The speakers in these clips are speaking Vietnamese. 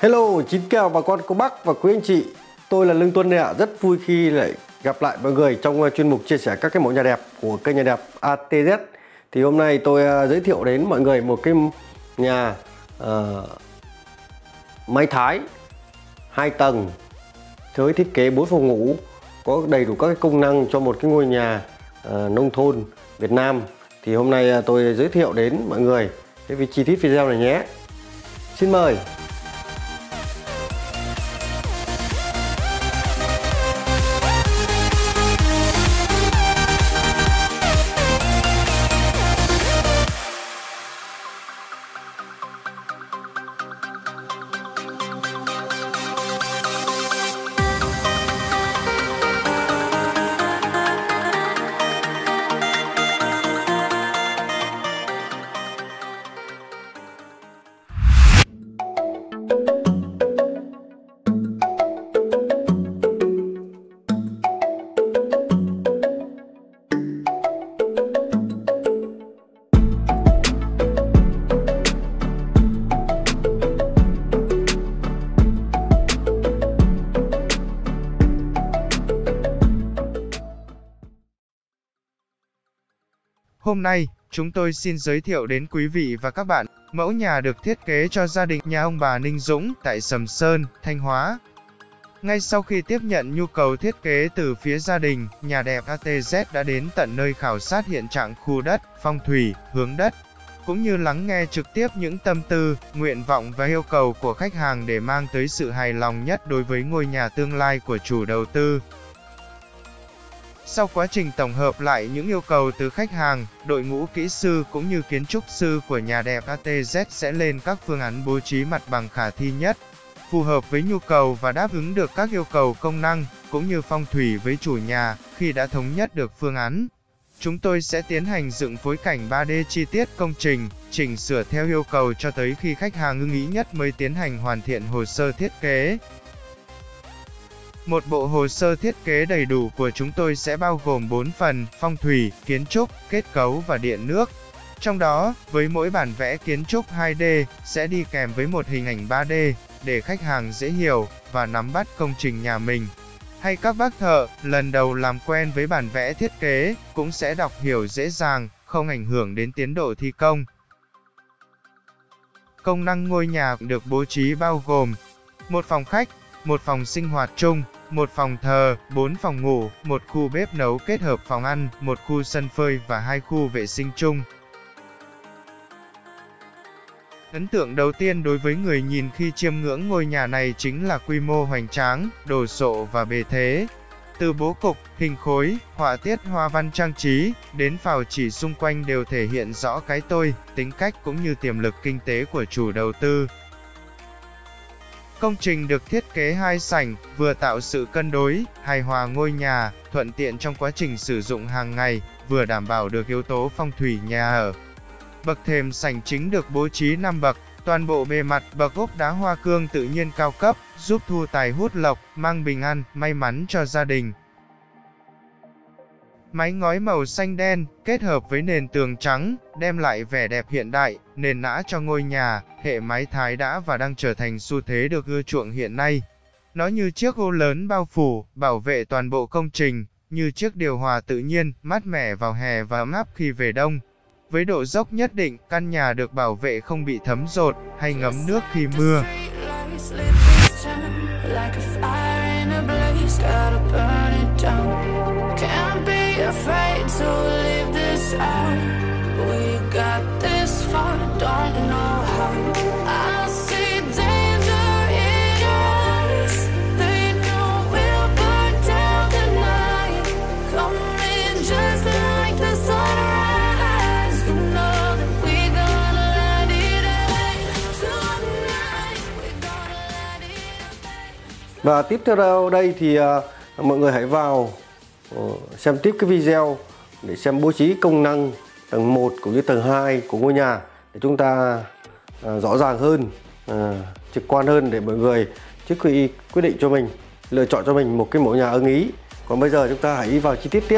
Hello, xin chào bà con cô bác và quý anh chị. Tôi là Lương Tuân đây ạ. Rất vui khi lại gặp lại mọi người trong chuyên mục chia sẻ các cái mẫu nhà đẹp của kênh nhà đẹp ATZ. Thì hôm nay tôi giới thiệu đến mọi người một cái nhà mái Thái 2 tầng với thiết kế 4 phòng ngủ, có đầy đủ các cái công năng cho một cái ngôi nhà nông thôn Việt Nam. Thì hôm nay tôi giới thiệu đến mọi người cái chi tiết video này nhé. Xin mời. Hôm nay, chúng tôi xin giới thiệu đến quý vị và các bạn mẫu nhà được thiết kế cho gia đình nhà ông bà Ninh Dũng tại Sầm Sơn, Thanh Hóa. Ngay sau khi tiếp nhận nhu cầu thiết kế từ phía gia đình, nhà đẹp ATZ đã đến tận nơi khảo sát hiện trạng khu đất, phong thủy, hướng đất, cũng như lắng nghe trực tiếp những tâm tư, nguyện vọng và yêu cầu của khách hàng để mang tới sự hài lòng nhất đối với ngôi nhà tương lai của chủ đầu tư. Sau quá trình tổng hợp lại những yêu cầu từ khách hàng, đội ngũ kỹ sư cũng như kiến trúc sư của nhà đẹp ATZ sẽ lên các phương án bố trí mặt bằng khả thi nhất, phù hợp với nhu cầu và đáp ứng được các yêu cầu công năng, cũng như phong thủy với chủ nhà. Khi đã thống nhất được phương án, chúng tôi sẽ tiến hành dựng phối cảnh 3D chi tiết công trình, chỉnh sửa theo yêu cầu cho tới khi khách hàng ưng ý nhất mới tiến hành hoàn thiện hồ sơ thiết kế. Một bộ hồ sơ thiết kế đầy đủ của chúng tôi sẽ bao gồm 4 phần: phong thủy, kiến trúc, kết cấu và điện nước. Trong đó, với mỗi bản vẽ kiến trúc 2D, sẽ đi kèm với một hình ảnh 3D, để khách hàng dễ hiểu và nắm bắt công trình nhà mình. Hay các bác thợ, lần đầu làm quen với bản vẽ thiết kế, cũng sẽ đọc hiểu dễ dàng, không ảnh hưởng đến tiến độ thi công. Công năng ngôi nhà được bố trí bao gồm: một phòng khách, một phòng sinh hoạt chung, một phòng thờ, 4 phòng ngủ, một khu bếp nấu kết hợp phòng ăn, một khu sân phơi và 2 khu vệ sinh chung. Ấn tượng đầu tiên đối với người nhìn khi chiêm ngưỡng ngôi nhà này chính là quy mô hoành tráng, đồ sộ và bề thế. Từ bố cục, hình khối, họa tiết hoa văn trang trí, đến phào chỉ xung quanh đều thể hiện rõ cái tôi, tính cách cũng như tiềm lực kinh tế của chủ đầu tư. Công trình được thiết kế 2 sảnh, vừa tạo sự cân đối, hài hòa ngôi nhà, thuận tiện trong quá trình sử dụng hàng ngày, vừa đảm bảo được yếu tố phong thủy nhà ở. Bậc thềm sảnh chính được bố trí 5 bậc, toàn bộ bề mặt bậc ốp đá hoa cương tự nhiên cao cấp, giúp thu tài hút lộc, mang bình an, may mắn cho gia đình. Mái ngói màu xanh đen, kết hợp với nền tường trắng, đem lại vẻ đẹp hiện đại, nền nã cho ngôi nhà. Hệ mái Thái đã và đang trở thành xu thế được ưa chuộng hiện nay. Nó như chiếc ô lớn bao phủ, bảo vệ toàn bộ công trình, như chiếc điều hòa tự nhiên, mát mẻ vào hè và ấm áp khi về đông. Với độ dốc nhất định, căn nhà được bảo vệ không bị thấm dột hay ngấm nước khi mưa. Và tiếp theo đây thì mọi người hãy vào xem tiếp cái video để xem bố trí công năng tầng 1 cũng như tầng 2 của ngôi nhà để chúng ta rõ ràng hơn, trực quan hơn để mọi người trước khi quyết định cho mình, lựa chọn cho mình một cái mẫu nhà ưng ý. Còn bây giờ chúng ta hãy đi vào chi tiết tiếp.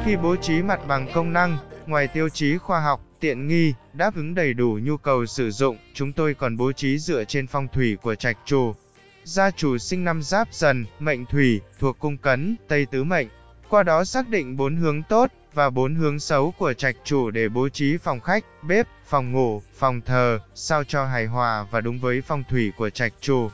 Khi bố trí mặt bằng công năng, ngoài tiêu chí khoa học, tiện nghi, đáp ứng đầy đủ nhu cầu sử dụng, chúng tôi còn bố trí dựa trên phong thủy của trạch chủ. Gia chủ sinh năm Giáp Dần, mệnh Thủy, thuộc cung Cấn, Tây Tứ mệnh. Qua đó xác định 4 hướng tốt và 4 hướng xấu của trạch chủ để bố trí phòng khách, bếp, phòng ngủ, phòng thờ, sao cho hài hòa và đúng với phong thủy của trạch chủ.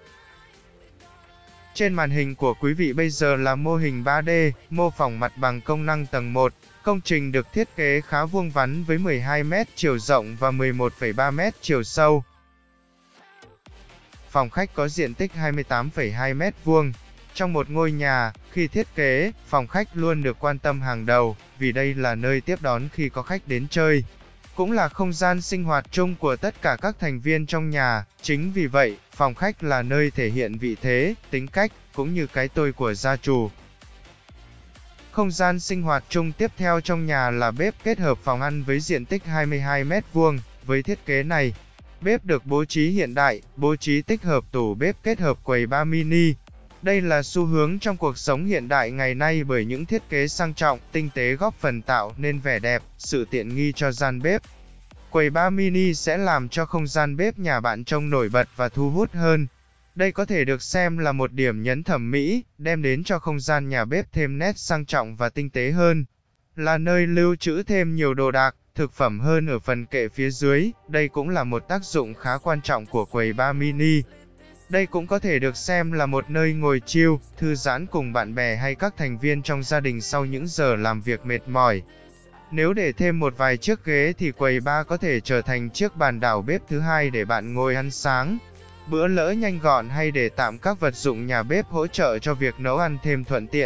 Trên màn hình của quý vị bây giờ là mô hình 3D, mô phỏng mặt bằng công năng tầng 1. Công trình được thiết kế khá vuông vắn với 12 m chiều rộng và 11,3 m chiều sâu. Phòng khách có diện tích 28,2 m². Trong một ngôi nhà, khi thiết kế, phòng khách luôn được quan tâm hàng đầu, vì đây là nơi tiếp đón khi có khách đến chơi. Cũng là không gian sinh hoạt chung của tất cả các thành viên trong nhà, chính vì vậy, phòng khách là nơi thể hiện vị thế, tính cách, cũng như cái tôi của gia chủ. Không gian sinh hoạt chung tiếp theo trong nhà là bếp kết hợp phòng ăn với diện tích 22 m². Với thiết kế này, bếp được bố trí hiện đại, bố trí tích hợp tủ bếp kết hợp quầy bar mini. Đây là xu hướng trong cuộc sống hiện đại ngày nay bởi những thiết kế sang trọng, tinh tế góp phần tạo nên vẻ đẹp, sự tiện nghi cho gian bếp. Quầy bar mini sẽ làm cho không gian bếp nhà bạn trông nổi bật và thu hút hơn. Đây có thể được xem là một điểm nhấn thẩm mỹ, đem đến cho không gian nhà bếp thêm nét sang trọng và tinh tế hơn. Là nơi lưu trữ thêm nhiều đồ đạc, thực phẩm hơn ở phần kệ phía dưới, đây cũng là một tác dụng khá quan trọng của quầy bar mini. Đây cũng có thể được xem là một nơi ngồi chill, thư giãn cùng bạn bè hay các thành viên trong gia đình sau những giờ làm việc mệt mỏi. Nếu để thêm một vài chiếc ghế thì quầy bar có thể trở thành chiếc bàn đảo bếp thứ hai để bạn ngồi ăn sáng, bữa lỡ nhanh gọn hay để tạm các vật dụng nhà bếp hỗ trợ cho việc nấu ăn thêm thuận tiện.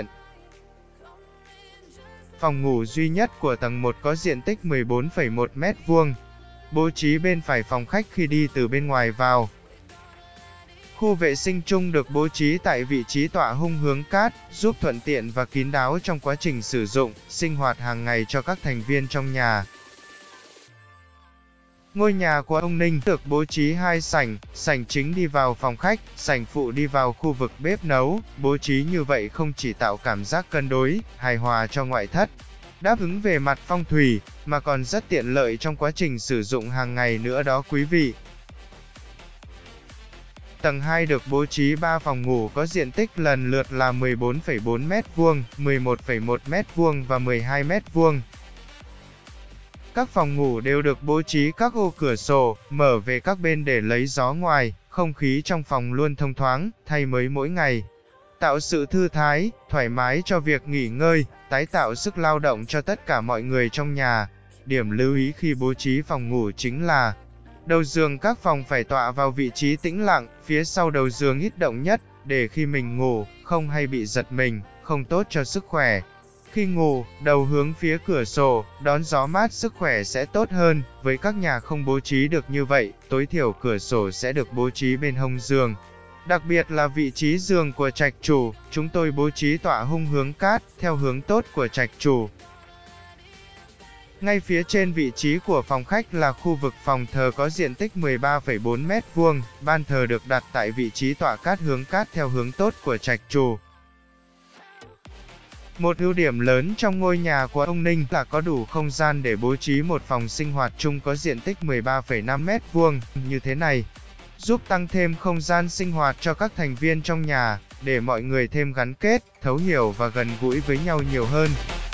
Phòng ngủ duy nhất của tầng 1 có diện tích 14,1 m². Bố trí bên phải phòng khách khi đi từ bên ngoài vào. Khu vệ sinh chung được bố trí tại vị trí tọa hung hướng cát, giúp thuận tiện và kín đáo trong quá trình sử dụng, sinh hoạt hàng ngày cho các thành viên trong nhà. Ngôi nhà của ông Ninh được bố trí 2 sảnh, sảnh chính đi vào phòng khách, sảnh phụ đi vào khu vực bếp nấu. Bố trí như vậy không chỉ tạo cảm giác cân đối, hài hòa cho ngoại thất, đáp ứng về mặt phong thủy, mà còn rất tiện lợi trong quá trình sử dụng hàng ngày nữa đó quý vị. Tầng 2 được bố trí 3 phòng ngủ có diện tích lần lượt là 14,4 m², 11,1 m² và 12 m². Các phòng ngủ đều được bố trí các ô cửa sổ, mở về các bên để lấy gió ngoài, không khí trong phòng luôn thông thoáng, thay mới mỗi ngày. Tạo sự thư thái, thoải mái cho việc nghỉ ngơi, tái tạo sức lao động cho tất cả mọi người trong nhà. Điểm lưu ý khi bố trí phòng ngủ chính là đầu giường các phòng phải tọa vào vị trí tĩnh lặng, phía sau đầu giường ít động nhất, để khi mình ngủ, không hay bị giật mình, không tốt cho sức khỏe. Khi ngủ, đầu hướng phía cửa sổ, đón gió mát sức khỏe sẽ tốt hơn. Với các nhà không bố trí được như vậy, tối thiểu cửa sổ sẽ được bố trí bên hông giường. Đặc biệt là vị trí giường của trạch chủ, chúng tôi bố trí tọa hung hướng cát, theo hướng tốt của trạch chủ. Ngay phía trên vị trí của phòng khách là khu vực phòng thờ có diện tích 13,4 m², ban thờ được đặt tại vị trí tọa cát hướng cát theo hướng tốt của trạch chủ. Một ưu điểm lớn trong ngôi nhà của ông Ninh là có đủ không gian để bố trí một phòng sinh hoạt chung có diện tích 13,5 m² như thế này, giúp tăng thêm không gian sinh hoạt cho các thành viên trong nhà, để mọi người thêm gắn kết, thấu hiểu và gần gũi với nhau nhiều hơn.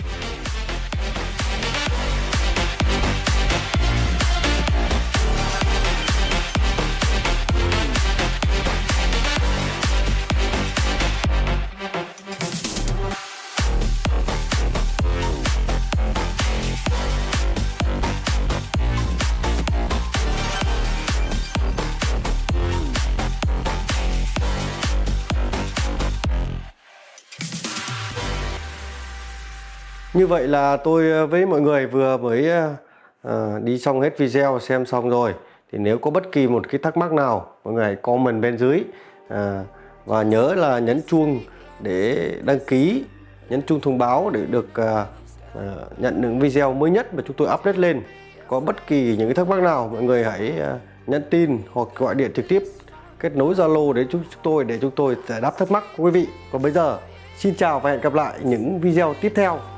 Như vậy là tôi với mọi người vừa mới đi xong hết video, xem xong rồi. Thì nếu có bất kỳ một cái thắc mắc nào, mọi người hãy comment bên dưới. Và nhớ là nhấn chuông để đăng ký, nhấn chuông thông báo để được nhận những video mới nhất mà chúng tôi update lên. Có bất kỳ những cái thắc mắc nào, mọi người hãy nhắn tin hoặc gọi điện trực tiếp, kết nối Zalo để chúng tôi giải đáp thắc mắc của quý vị. Còn bây giờ, xin chào và hẹn gặp lại những video tiếp theo.